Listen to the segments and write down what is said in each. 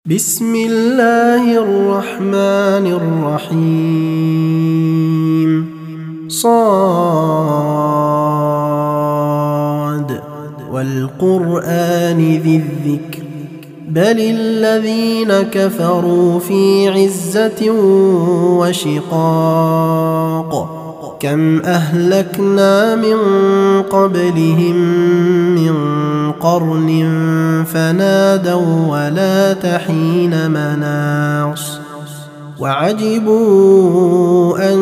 بسم الله الرحمن الرحيم صاد والقرآن ذي الذكر بل الذين كفروا في عزة وشقاق كم أهلكنا من قبلهم من قرن فنادوا ولا تحين مناص وعجبوا أن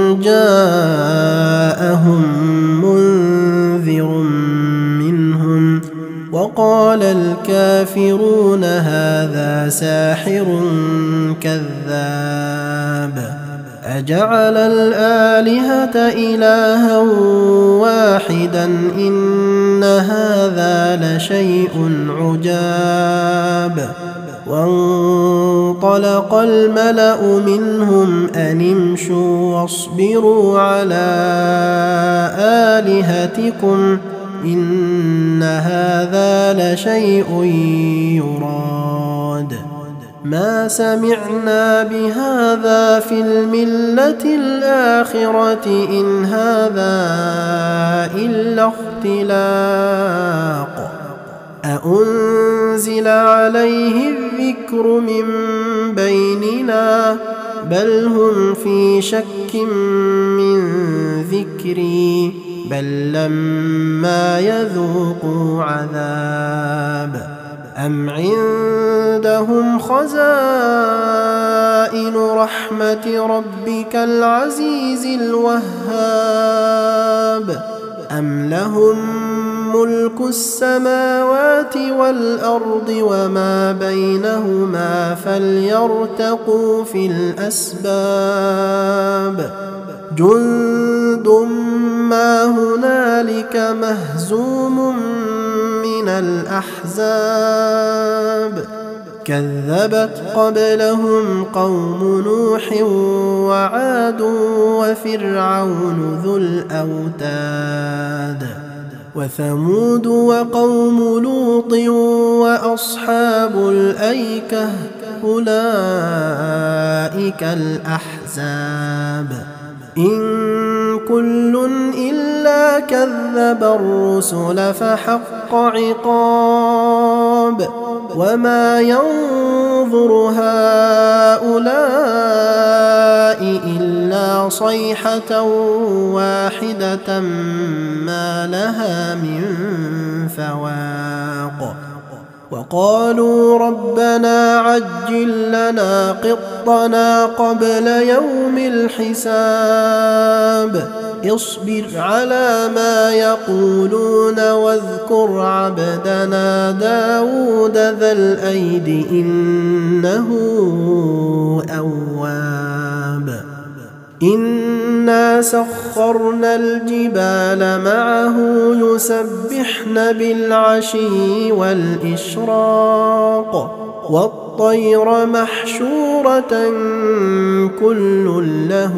جاءهم منذر منهم وقال الكافرون هذا ساحر كذاب أجعل الآلهة إلها واحدا إن هذا لشيء عجاب وانطلق الملأ منهم أن امشوا واصبروا على آلهتكم إن هذا لشيء يراد ما سمعنا بهذا في الملة الآخرة إن هذا إلا اختلاق أأنزل عليه الذكر من بيننا بل هم في شك من ذكري بل لما يذوقوا عذاب أم عندهم خزائن رحمة ربك العزيز الوهاب أم لهم ملك السماوات والأرض وما بينهما فليرتقوا في الأسباب جند ما هنالك مهزوم من الأحزاب كذبت قبلهم قوم نوح وعاد وفرعون ذو الأوتاد وثمود وقوم لوط وأصحاب الأيكة أولئك الأحزاب إن كل إلا كذب الرسل فحق عقاب وما ينظر هؤلاء إلا صيحة واحدة ما لها من فواق وقالوا ربنا عجل لنا قطنا قبل يوم الحساب اصبر على ما يقولون واذكر عبدنا داود ذا الأيد إنه أواب إنا سخرنا الجبال معه يسبحن بالعشي والإشراق والطير محشورة كل له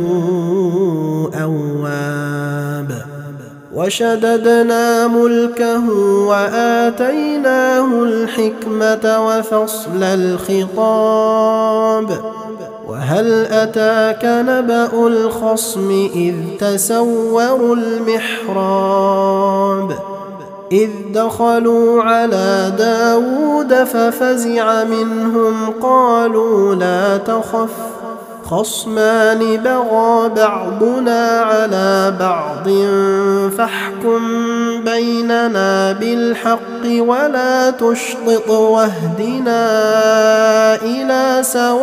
أواب وشددنا ملكه وآتيناه الحكمة وفصل الخطاب وهل أتاك نبأ الخصم إذ تسوروا المحراب إذ دخلوا على داود ففزع منهم قالوا لا تخف خصمان بغى بعضنا على بعض فاحكم بيننا بالحق ولا تشطط واهدنا إلى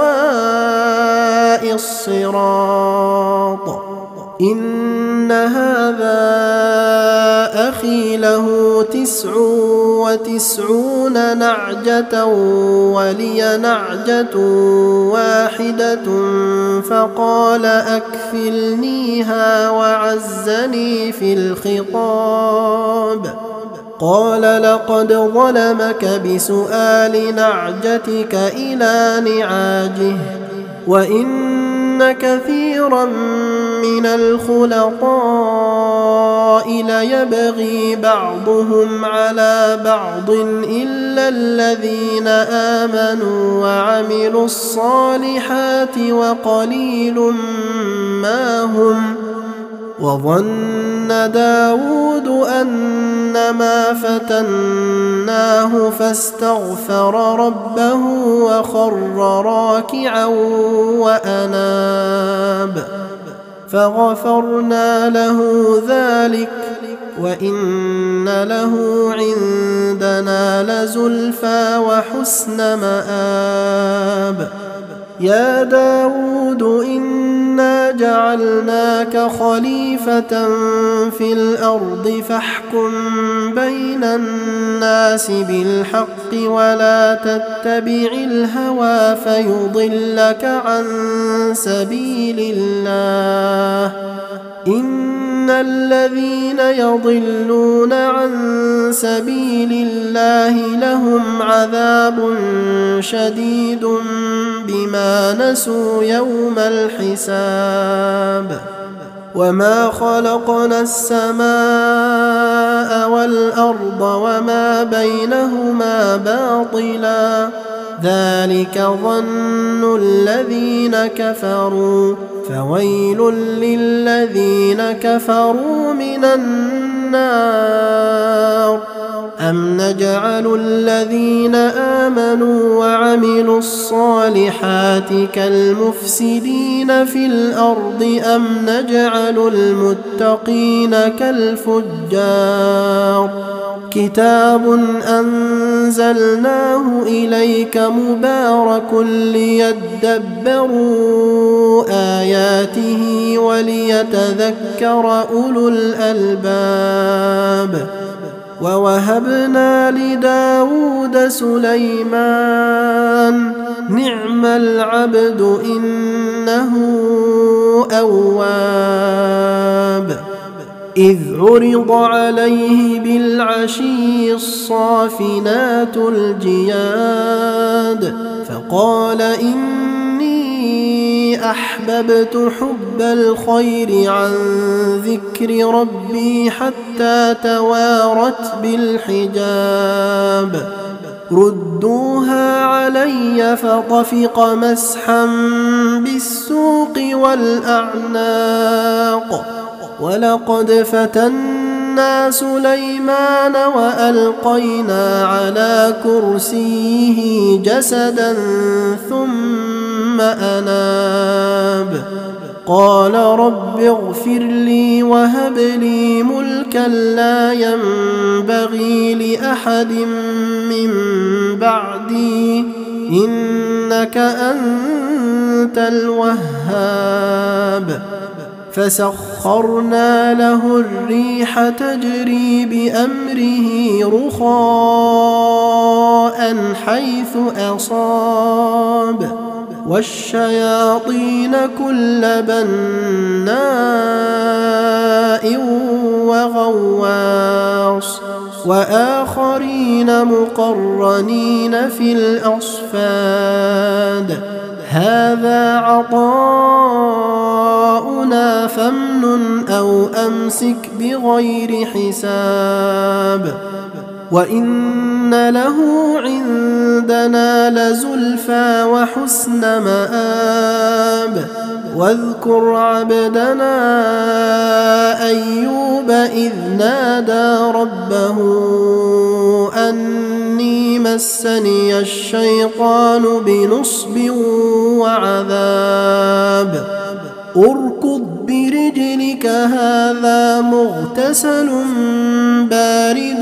سواء الصراط إن هذا أخي له 99 نعجة ولي نعجة واحدة فقال أكفلنيها وعزني في الخطاب قال لقد ظلمك بسؤال نعجتك إلى نعاجه وإن كثيرا من الخلطاء ليبغي بعضهم على بعض إلا الذين آمنوا وعملوا الصالحات وقليل ما هم. وظن داود أنما فتناه فاستغفر ربه وخر راكعا وأناب فغفرنا له ذلك وإن له عندنا لزلفى وحسن مآب. يا داود إنا جعلناك خليفة في الأرض فاحكم بين الناس بالحق ولا تتبع الهوى فيضلك عن سبيل الله. إن الذين يضلون عن سبيل الله لهم عذاب شديد بما نسوا يوم الحساب. وما خلقنا السماء والأرض وما بينهما باطلا ذلك ظن الذين كفروا فويل للذين كفروا من النار. أم نجعل الذين آمنوا وعملوا الصالحات كالمفسدين في الأرض أم نجعل المتقين كالفجار. كتاب أنزلناه إليك مبارك ليدبروا آياته وليتذكر أولو الألباب. ووهبنا لداود سليمان نعم العبد إنه أواب. إذ عرض عليه بالعشي الصافنات الجياد فقال إني أحببت حب الخير عن ذكر ربي حتى توارت بالحجاب. ردوها علي فطفق مسحا بالسوق والأعناق. ولقد فتنا سليمان وألقينا على كرسيه جسدا ثم أناب. قال رب اغفر لي وهب لي ملكا لا ينبغي لأحد من بعدي إنك أنت الوهاب. فسخرنا له الريح تجري بأمره رخاء حيث أصاب والشياطين كل بناء وغواص وآخرين مقرنين في الأصفاد. هذا عطاؤنا فامنن أو أمسك بغير حساب. وإن له عندنا لزلفى وحسن مآب. واذكر عبدنا أيوب إذ نادى ربه أني مسني الشيطان بنصب وعذاب. اركض برجلك هذا مغتسل بارد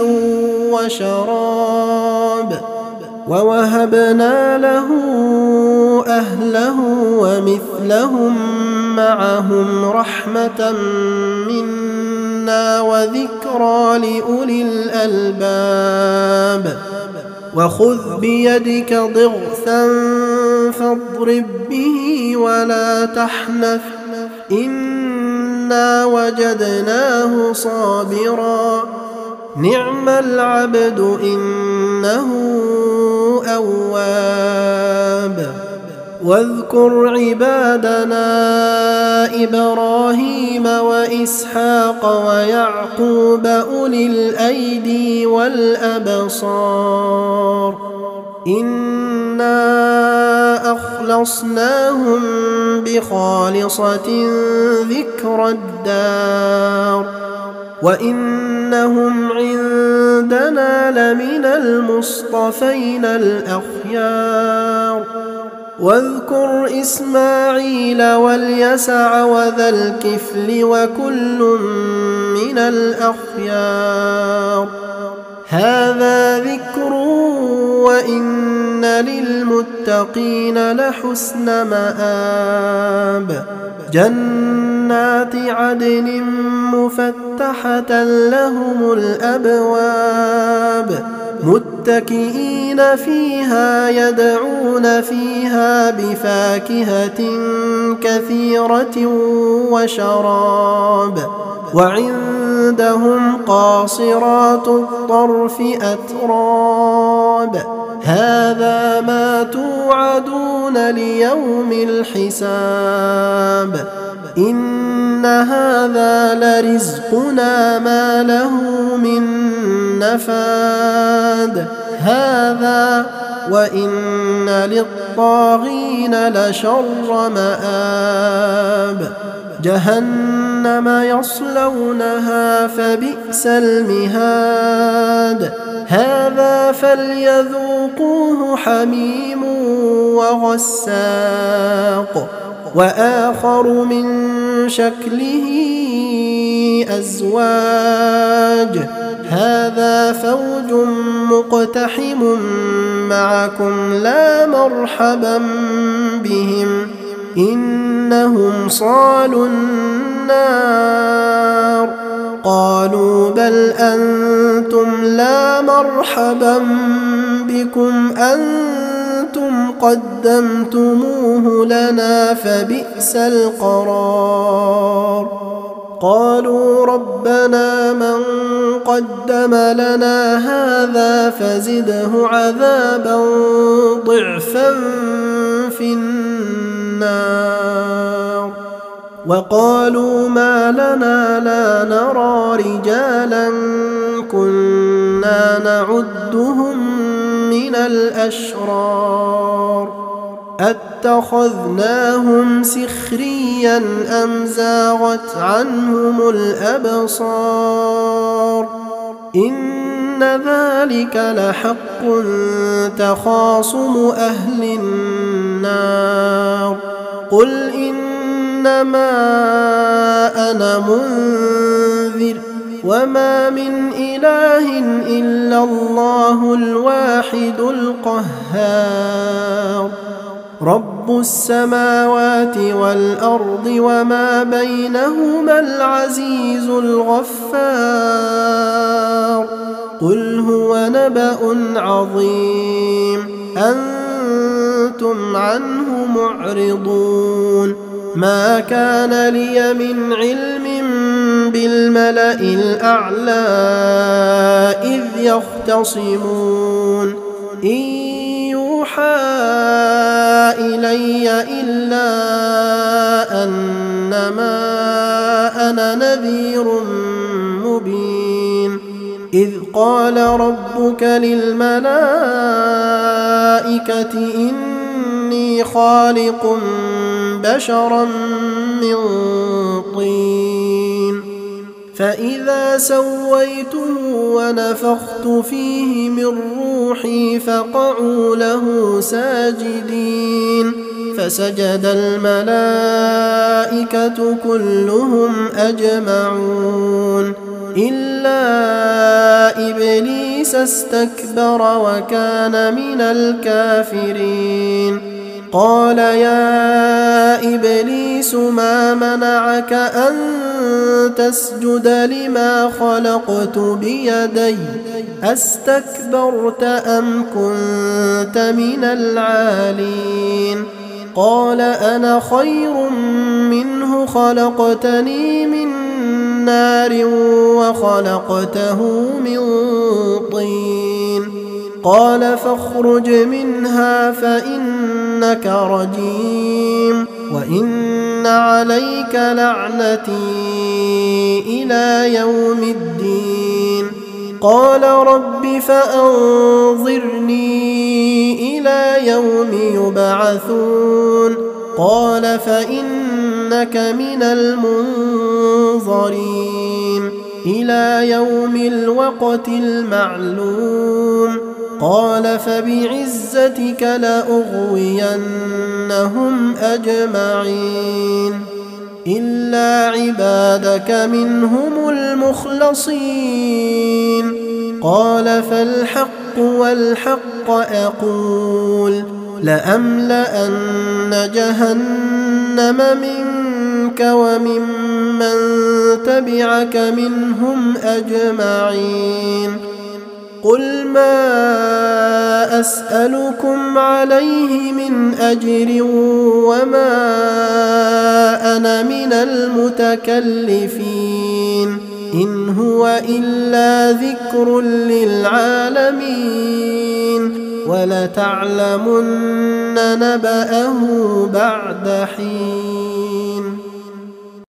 وشراب. ووهبنا له أهله ومثلهم معهم رحمة منا وذكرى لأولي الألباب. وخذ بيدك ضغثا فاضرب به ولا تحنث إنا وجدناه صابرا نعم العبد إنه أواب. واذكر عبادنا إبراهيم وإسحاق ويعقوب أولي الأيدي والأبصار إنا أخلصناهم بخالصة ذكر الدار وإنهم عندنا لمن المصطفين الأخيار واذكر إسماعيل واليسع وذا الكفل وكل من الأخيار هذا ذكر وإن للمتقين لحسن مآب جنات عدن مفتحة لهم الأبواب متكئين فيها يدعون فيها بفاكهة كثيرة وشراب وعندهم قاصرات الطرف أتراب هذا ما توعدون ليوم الحساب إن هذا لرزقنا ما له من نفاد هذا وإن للطاغين لشر مآب جهنم يصلونها فبئس المهاد هذا فليذوقوه حميم وغساق وآخر من شكله أزواج هذا فوج مقتحم معكم لا مرحبا بهم إنهم صالوا النار قالوا بل أنتم لا مرحبا بكم أنتم قدمتموه لنا فبئس القرار قالوا ربنا من قدم لنا هذا فزده عذابا ضعفا في النار وقالوا ما لنا لا نرى رجالا كنا نعدهم من الأشرار أتخذناهم سخريا أم زاغت عنهم الأبصار إن ذلك لحق تخاصم أهل النار قل إنما أنا منذر وما من إله إلا الله الواحد القهار رب السماوات والأرض وما بينهما العزيز الغفار قل هو نبأ عظيم أنتم عنه معرضون ما كان لي من علم بالملأ الأعلى إذ يختصمون إن يوحى إلي إلا أنما أنا نذير مبين إذ قال ربك للملائكة إني خالق بشرا من طين فإذا سويته ونفخت فيه من روحي فقعوا له ساجدين فسجد الملائكة كلهم أجمعون إلا إبليس استكبر وكان من الكافرين قال يا إبليس ما منعك أن تسجد لما خلقت بيدي أستكبرت أم كنت من العالين قال أنا خير منه خلقتني من نار وخلقته من طين قال فاخرج منها فإنك رجيم وإن عليك لعنتي إلى يوم الدين قال رب فأنظرني إلى يوم يبعثون قال فإنك من المنظرين إلى يوم الوقت المعلوم قال فبعزتك لأغوينهم أجمعين إلا عبادك منهم المخلصين قال فالحق والحق أقول لأملأن جهنم منك وممن تبعك منهم أجمعين قل ما أسألكم عليه من أجر وما أنا من المتكلفين إن هو إلا ذكر للعالمين ولتعلمن نبأه بعد حين